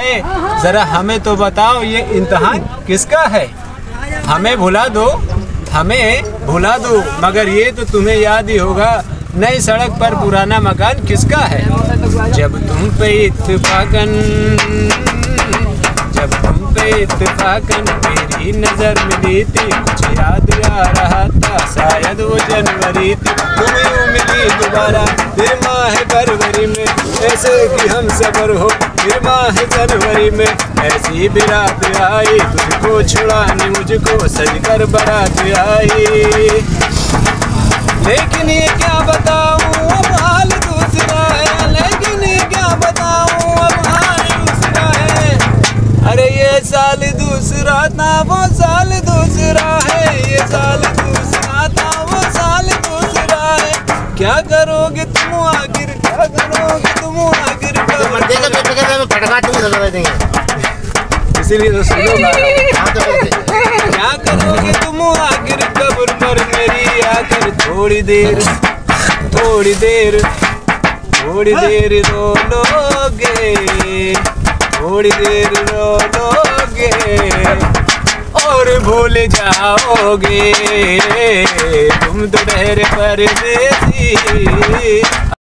है, जरा हमें तो बताओ ये इम्तिहान किसका है। हमें भुला दो मगर ये तो तुम्हें याद ही होगा, नई सड़क पर पुराना मकान किसका है। जब तुम पे इत्तेफाकन मेरी नजर मिली थी, कुछ याद आ रहा था शायद वो जनवरी थी। तुम्हें यूं मिली दोबारा फिर माह फरवरी में, ऐसे कि हम सफर हो फिर माह जनवरी में। ऐसी भी रात आई तुझको छुड़ाने, मुझको सजकर बारात आई। लेकिन ये क्या बताऊं अब हाल दूसरा है, लेकिन ये क्या बताऊं अब हाल दूसरा है। अरे ये साल दूसरा था वो साल दूसरा है, ये साल दूसरा था वो साल दूसरा है। क्या करोगे तुम आखिर, क्या करोगे तुम आखिर। इसीलिए तो सुनो क्या करोगे तुम आखिर कब्र पर मेरी आकर। थोड़ी देर रो लोगे, थोड़ी देर रो लोगे और भूल जाओगे। तुम तो ठहरे परदेसी।